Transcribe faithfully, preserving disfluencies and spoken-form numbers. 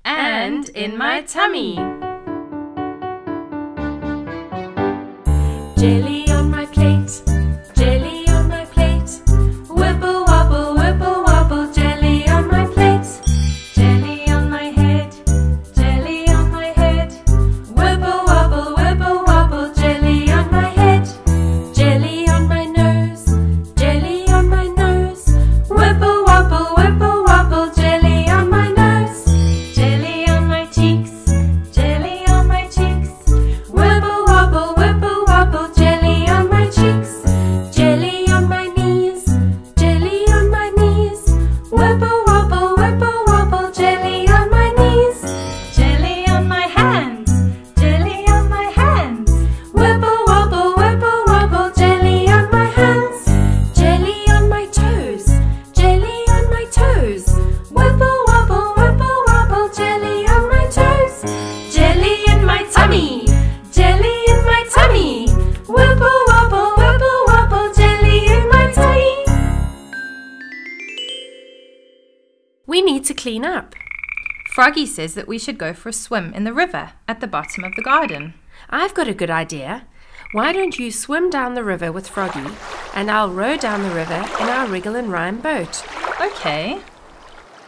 and in my tummy. Jelly on my plate, jelly on my plate. Wibble wobble, wibble wobble, jelly on my plate. Jelly on my head, jelly on my head. Wibble wobble, wibble wobble, jelly on my head. Jelly on my nose, jelly on my nose. Wibble wobble, wibble wobble, jelly on my nose. Jelly on my cheeks, jelly on my cheeks. Wibble wobble, wibble wobble, jelly on my cheeks. Jelly on my knees, jelly on my knees. Wibble wobble, wibble wobble, jelly on my knees. Jelly on my hands, jelly on my hands. Wibble wobble, wibble wobble, jelly on my hands. Jelly on my toes, jelly on my toes. Wibble wobble, wibble wobble, jelly on my toes. Jelly in my tummy, jelly in my tummy. Wibble wobble, wibble wobble, jelly in my tummy. We need to clean up. Froggy says that we should go for a swim in the river at the bottom of the garden. I've got a good idea. Why don't you swim down the river with Froggy and I'll row down the river in our Wriggle and Rhyme boat? Okay.